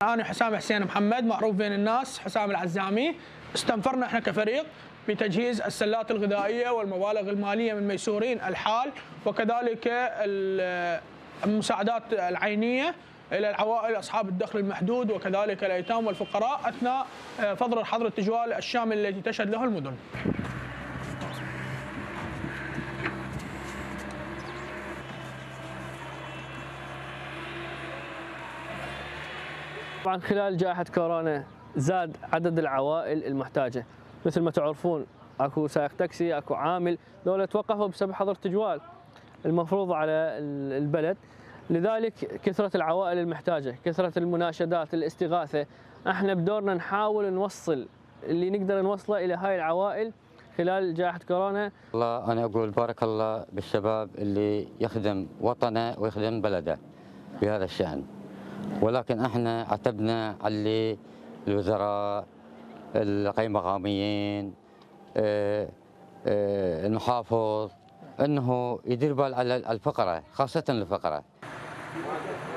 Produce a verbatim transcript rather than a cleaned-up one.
أنا حسام حسين محمد، معروف بين الناس حسام العزامي. استنفرنا احنا كفريق بتجهيز السلات الغذائيه والمبالغ الماليه من ميسورين الحال، وكذلك المساعدات العينيه الى العوائل اصحاب الدخل المحدود، وكذلك الايتام والفقراء اثناء فتره حظر التجوال الشامل التي تشهد له المدن. طبعا خلال جائحة كورونا زاد عدد العوائل المحتاجة، مثل ما تعرفون اكو سائق تاكسي، اكو عامل، ذولا توقفوا بسبب حظر التجوال المفروض على البلد. لذلك كثرة العوائل المحتاجة، كثرة المناشدات، الاستغاثة، احنا بدورنا نحاول نوصل اللي نقدر نوصله الى هاي العوائل خلال جائحة كورونا. والله انا اقول بارك الله بالشباب اللي يخدم وطنه ويخدم بلده بهذا الشأن، ولكن احنا عتبنا على الوزراء، القيم مقاميين، المحافظ، انه يدير بال على الفقراء، خاصه الفقراء.